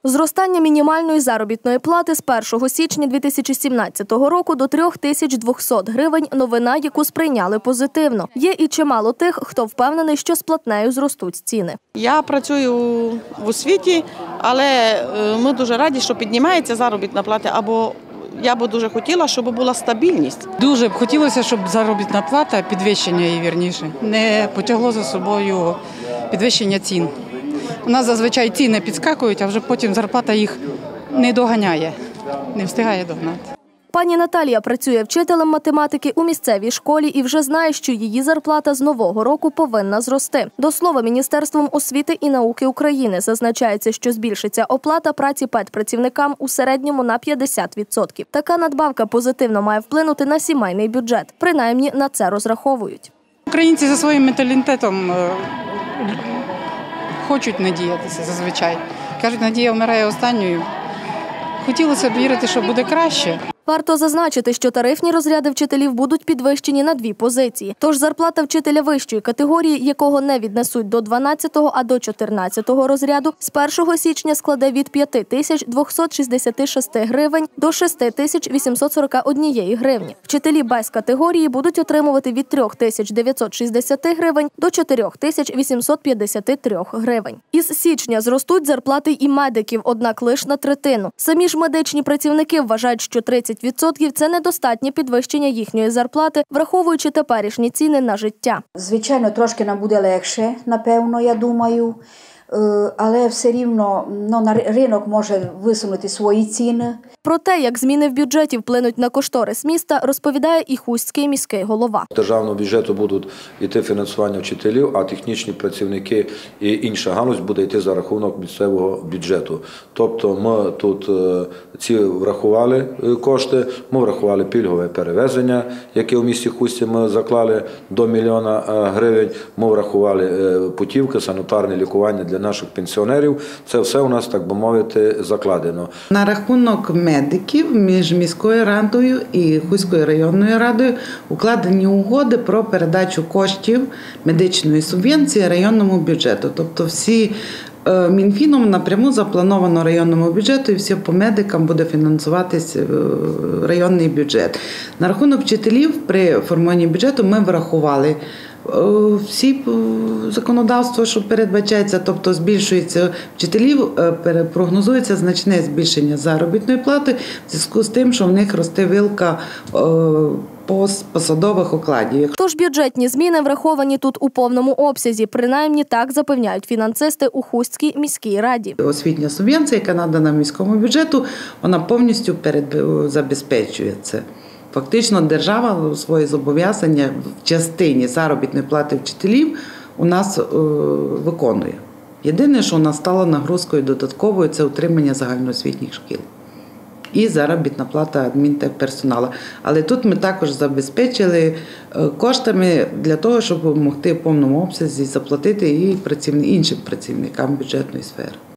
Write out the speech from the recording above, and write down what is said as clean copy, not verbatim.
Зростання мінімальної заробітної плати з 1 січня 2017 року до 3200 гривень – новина, яку сприйняли позитивно. Є і чимало тих, хто впевнений, що з платнею зростуть ціни. Я працюю в освіті, але ми дуже раді, що піднімається заробітна плата, або я б дуже хотіла, щоб була стабільність. Дуже б хотілося, щоб заробітна плата, підвищення її, вірніше, не потягло за собою підвищення цін. У нас зазвичай ціни підскакують, а вже потім зарплата їх не доганяє, не встигає догнати. Пані Наталія працює вчителем математики у місцевій школі і вже знає, що її зарплата з нового року повинна зрости. До слова, Міністерством освіти і науки України зазначається, що збільшиться оплата праці педпрацівникам у середньому на 50%. Така надбавка позитивно має вплинути на сімейний бюджет. Принаймні на це розраховують. Українці за своїм менталітетом хочуть надіятися зазвичай. Кажуть, надія вмирає останньою. Хотілося б вірити, що буде краще. Варто зазначити, що тарифні розряди вчителів будуть підвищені на 2 позиції. Тож зарплата вчителя вищої категорії, якого не віднесуть до 12-го, а до 14-го розряду, з 1 січня складе від 5266 гривень до 6841 гривні. Вчителі без категорії будуть отримувати від 3960 гривень до 4853 гривень. Із січня зростуть зарплати і медиків, однак лише на третину. Самі ж медичні працівники вважають, що 30% – це недостатнє підвищення їхньої зарплати, враховуючи теперішні ціни на життя. Звичайно, трошки нам буде легше, напевно, я думаю, але все рівно на ринок може висунути свої ціни. Про те, як зміни в бюджеті вплинуть на кошторис міста, розповідає і Хустський міський голова. З державного бюджету будуть йти фінансування вчителів, а технічні працівники і інша галузь буде йти за рахунок місцевого бюджету. Тобто ми тут ці врахували кошти, ми врахували пільгове перевезення, яке у місті Хустці ми заклали до 1 мільйона гривень, ми врахували путівки, санітарне лікування для наших пенсіонерів. Це все у нас, так би мовити, закладено. На рахунок медиків між міською радою і Хустською районною радою укладені угоди про передачу коштів медичної субвенції районному бюджету. Тобто всі Мінфіном напряму заплановано районному бюджету і все по медикам буде фінансуватись районний бюджет. На рахунок вчителів при формуванні бюджету ми врахували всі законодавства, що передбачається, тобто збільшується вчителів, прогнозується значне збільшення заробітної плати в зв'язку з тим, що в них росте вилка посадових окладів. Тож бюджетні зміни враховані тут у повному обсязі, принаймні так запевняють фінансисти у Хустській міській раді. Освітня субвенція, яка надана міському бюджету, вона повністю забезпечує це. Фактично держава свої зобов'язання в частині заробітної плати вчителів у нас виконує. Єдине, що у нас стало нагрузкою додатковою, це утримання загальноосвітніх шкіл і заробітна плата адмінперсоналу. Але тут ми також забезпечили коштами для того, щоб могти в повному обсязі заплатити і іншим працівникам бюджетної сфери.